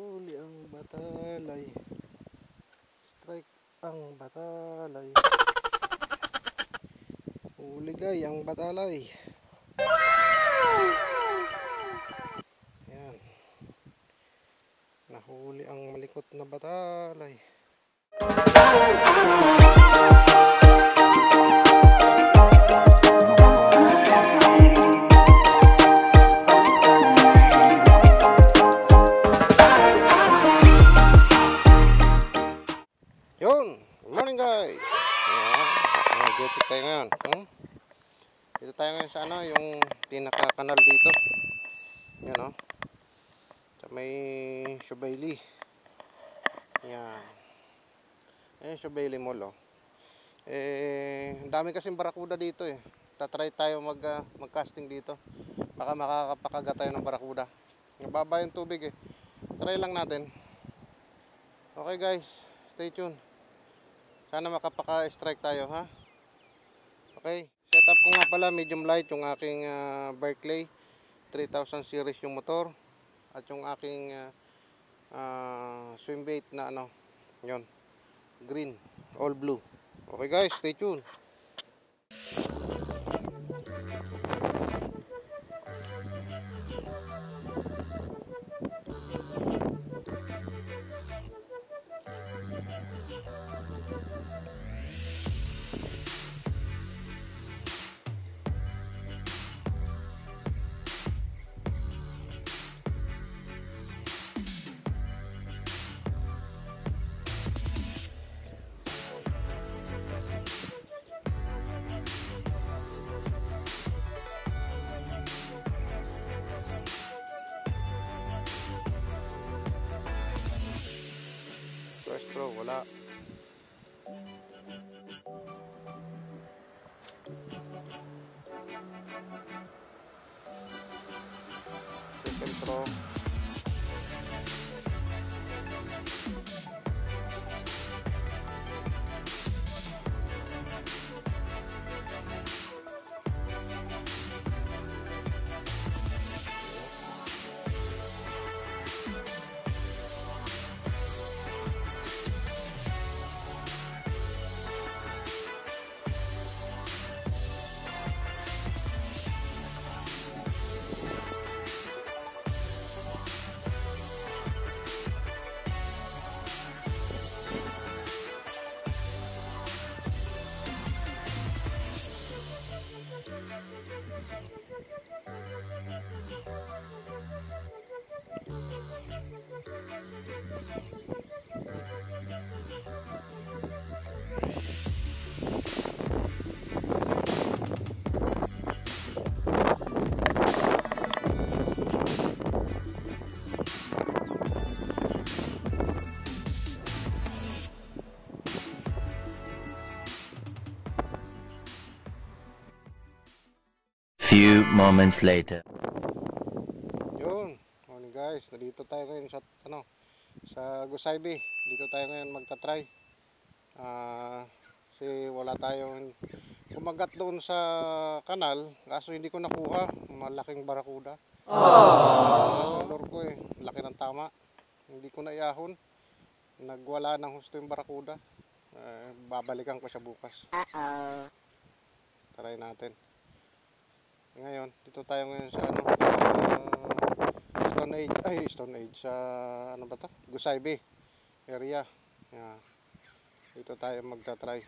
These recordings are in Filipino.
Nahuli ang batalay. Strike ang batalay. Huligay ang batalay. Ayan. Nahuli ang malikot na batalay. Yun, good morning guys. Dito tayo ngayon. Dito tayo ngayon sa ano, yung pinaka-kanal dito. Yan sa may Subaili. Yan. Ayan Subaili Mall ang dami kasing barakuda dito Tatry tayo mag-casting dito. Baka makakapakagat tayo ng barakuda. Nababa yung tubig Try lang natin. Okay guys, stay tuned. Sana makapaka-strike tayo Okay, setup ko nga pala medium light yung aking Berkeley 3000 series yung motor at yung aking swim bait na yun, green, all blue. Okay guys, stay tuned. Throw, wala. Second throw. Few moments later. Yun, morning guys. Dito tayo ngayon sa Gusaybi. Dito tayo ngayon magta-try. Kasi wala tayong kumagat doon sa kanal, kaso hindi ko nakuha. Malaking barakuda. Lure ko laki ng tama. Hindi ko na iahon. Nagwala ng husto yung barakuda. Babalikan ko siya bukas. Try natin. Ngayon, dito tayo ngayon sa Stone Age sa Gusaybi area. Dito tayo magta-try.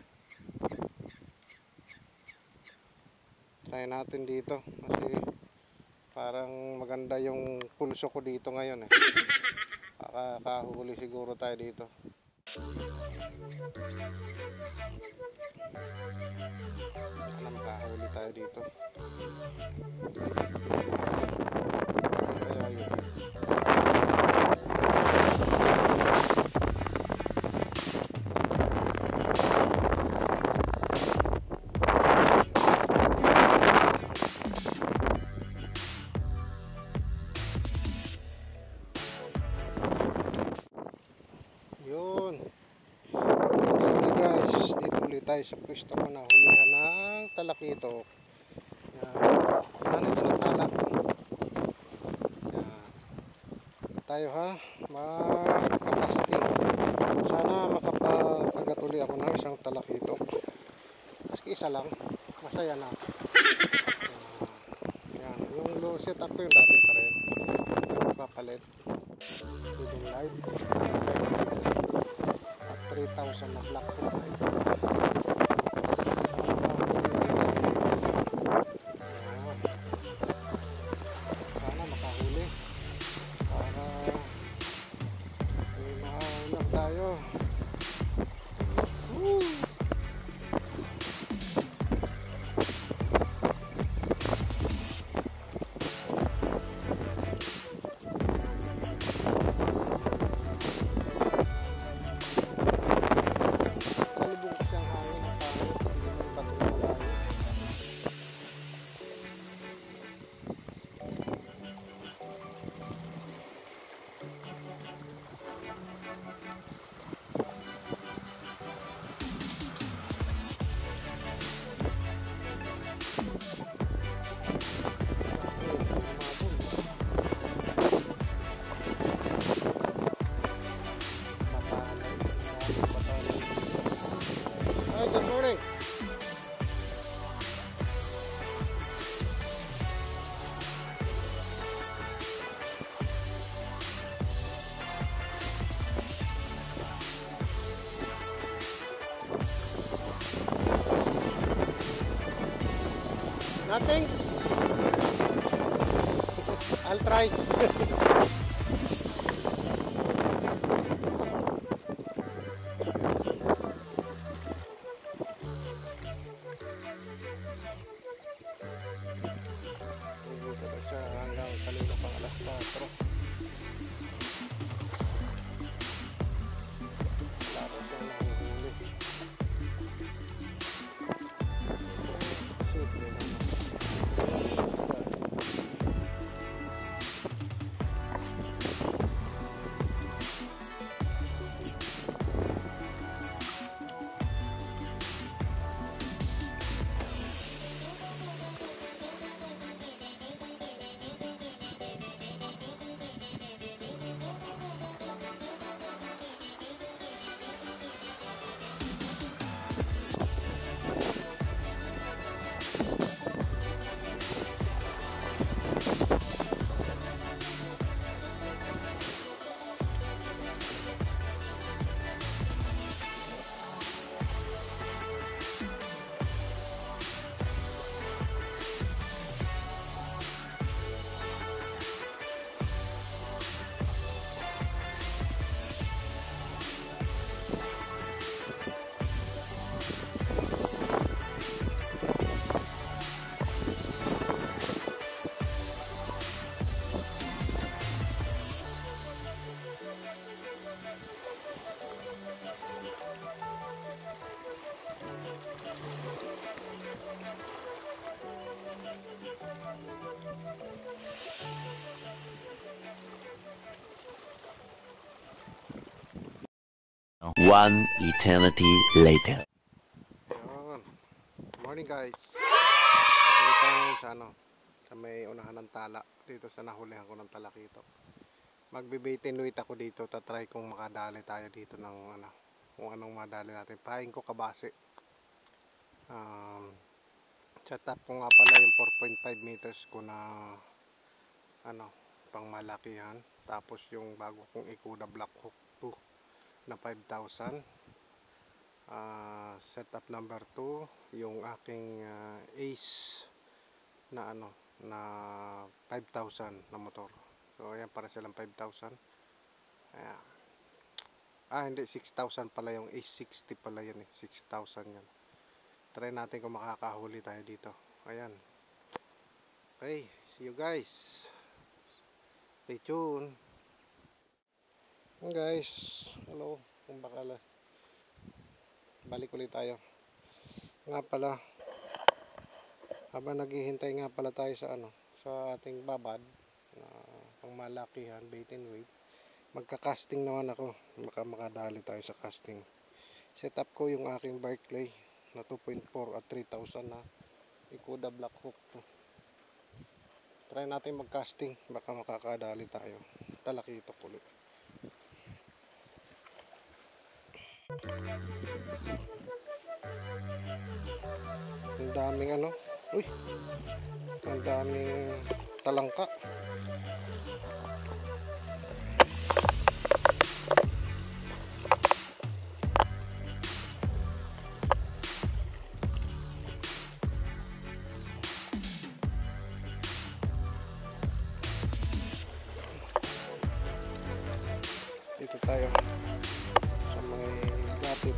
Try natin dito kasi parang maganda yung pulso ko dito ngayon Makakahuli siguro tayo dito. Sana makahuli tayo dito. Ayun. Yun. Guys, dito ulit tayo sa pwesto ko na hulihan ng talakito. Ano ito ng talak? tayo ha, magkakasting. Sana makapag-agat uli ako ng isang talakito. Maski isa lang, masaya na. Yan, yung low setup ko yung dati pa rin. Yung papalit. Leading light. At 3,000 na black hook. Sana makahuli. Para may mahanap tayo. Woo! Salubong kasi ang hangin at hangin, hindi mo ipatuloy tayo. Hi, good morning. Nothing? I'll try. Dito na siya hanggang kanina pang alas 4. Wala pa siyang nahuhuli. Simple naman. One eternity later. Ayun. Morning guys. Dito tayo sa sa may unahan ng tala. Dito sa nahulihan ko ng talakito. Magbe-bait and wait ako dito. Tatry kung makadali tayo dito ng kung anong madali natin. Pahin ko kabase. Set up ko nga pala yung 4.5 meters ko na pang malakihan. Tapos yung bago kong Ikuda Black Hook 2 na 5,000. Setup number 2 yung aking Ace na na 5,000 na motor. So ayan, para silang 5,000. Ayan. Hindi, 6,000 pala yung Ace 60 pala yun eh. 6,000 yan. Try natin kung makakahuli tayo dito. Ayan. Okay, see you guys. Stay tuned. Guys, hello. Kung bakala balik ulit tayo. Nga pala, habang naghihintay nga pala tayo sa sa ating babad na pang malakihan, bait and wait, magka-casting naman ako. Baka makadali tayo sa casting. Set up ko yung aking Berkeley na 2.4 at 3,000 na Ikuda Black Hook. Try natin mag-casting, baka makakadali tayo. Talakito ulit. Ang daming ano, uy, ang daming talangka. Dito tayo sa may gatid.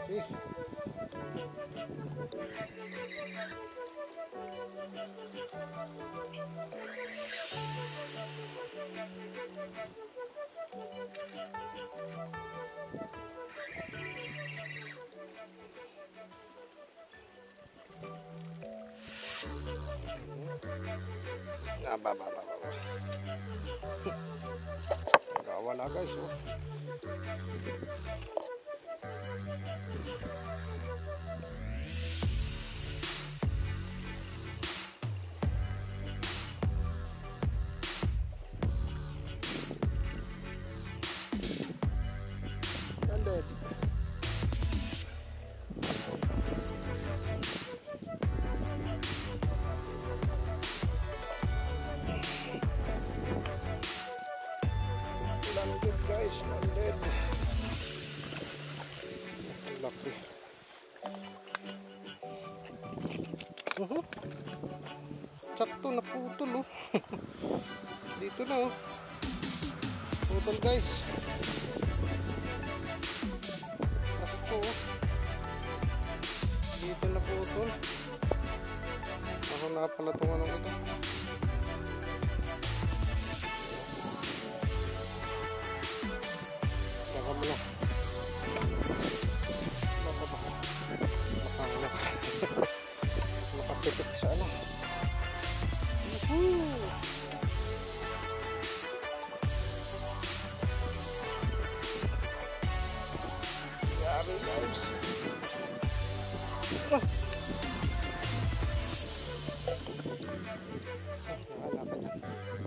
Eh. Ba. Wala guys, oh. Ganda. Landed guys, landed. Laki. Sakto na putol, oh. Dito na, oh. Putol guys. Sakto, oh. Dito na putol. Ako na pala itong ano ito. Baka mo lang. Nakapitik sa ano. Yari guys. Wala ka dyan.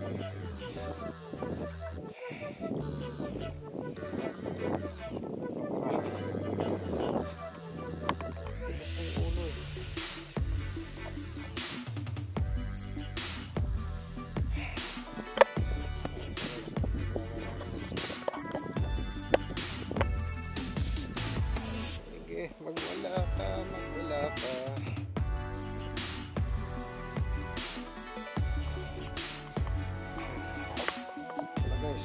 Tigas ng ulo, eh. Sige, magwala ka, magwala ka. Wala guys.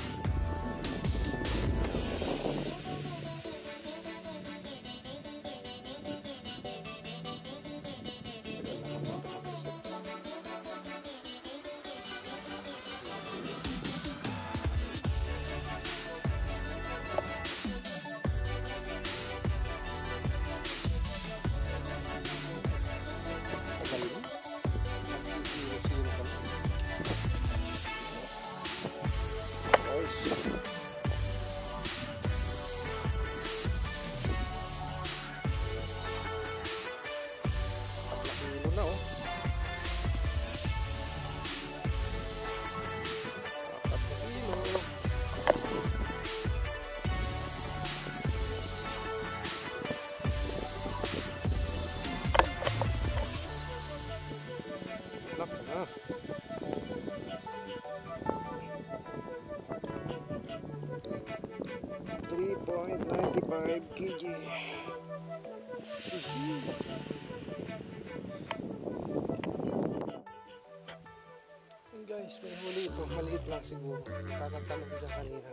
.95 kg. Guys, may huli ito. Maliit lang siguro. Kakantanong dyan kanina.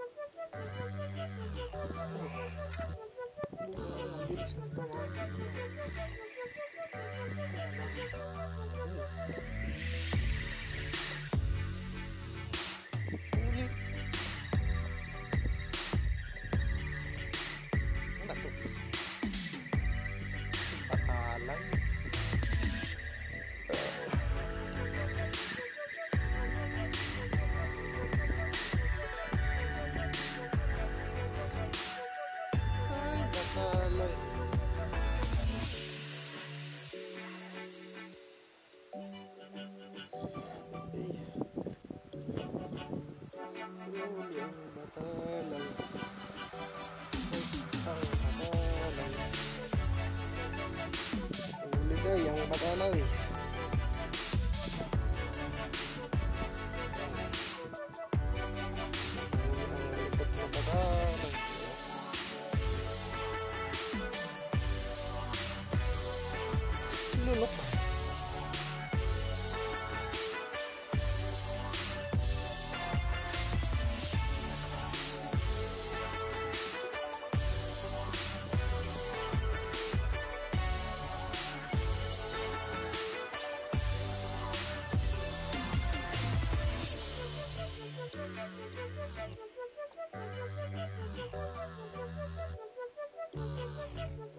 Ang bilis ng tawag. Huli. Ano ito? Patalay. Yang batalay. Lulok.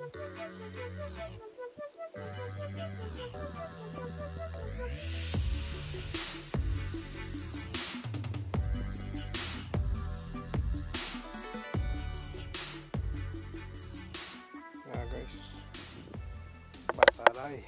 Yan guys. Batalay.